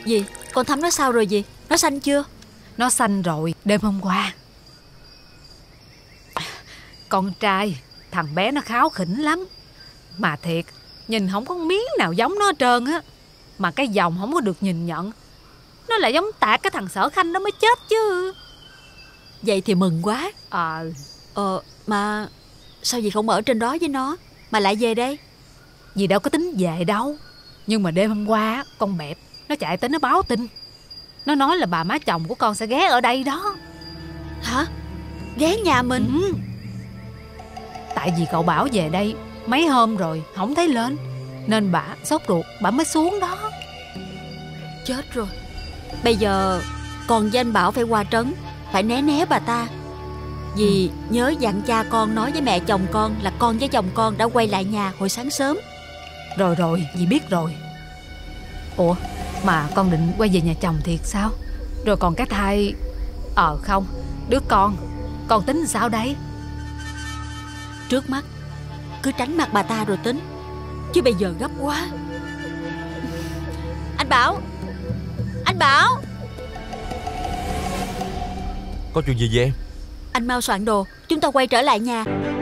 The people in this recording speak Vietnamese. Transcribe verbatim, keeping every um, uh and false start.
Gì? Con Thắm nó sao rồi gì? Nó sanh chưa? Nó sanh rồi, đêm hôm qua. Con trai, thằng bé nó kháu khỉnh lắm. Mà thiệt, nhìn không có miếng nào giống nó hết trơn á. Mà cái dòng không có được nhìn nhận. Nó lại giống tạc cái thằng Sở Khanh đó mới chết chứ. Vậy thì mừng quá. Ờ Ờ mà sao dì không ở trên đó với nó mà lại về đây? Dì đâu có tính về đâu. Nhưng mà đêm hôm qua con bẹp nó chạy tới nó báo tin. Nó nói là bà má chồng của con sẽ ghé ở đây đó. Hả? Ghé nhà mình? Ừ. Tại vì cậu Bảo về đây mấy hôm rồi không thấy lên, nên bà sốt ruột bà mới xuống đó. Chết rồi. Bây giờ con với anh Bảo phải qua trấn, phải né né bà ta. Dì ừ. nhớ dặn cha con nói với mẹ chồng con là con với chồng con đã quay lại nhà hồi sáng sớm. Rồi rồi, dì biết rồi. Ủa, mà con định quay về nhà chồng thiệt sao? Rồi còn cái thai... Ờ không, đứa con, con tính sao đây? Trước mắt cứ tránh mặt bà ta rồi tính, chứ bây giờ gấp quá. Anh Bảo! Anh Bảo! Có chuyện gì vậy em? Anh mau soạn đồ, chúng ta quay trở lại nhà.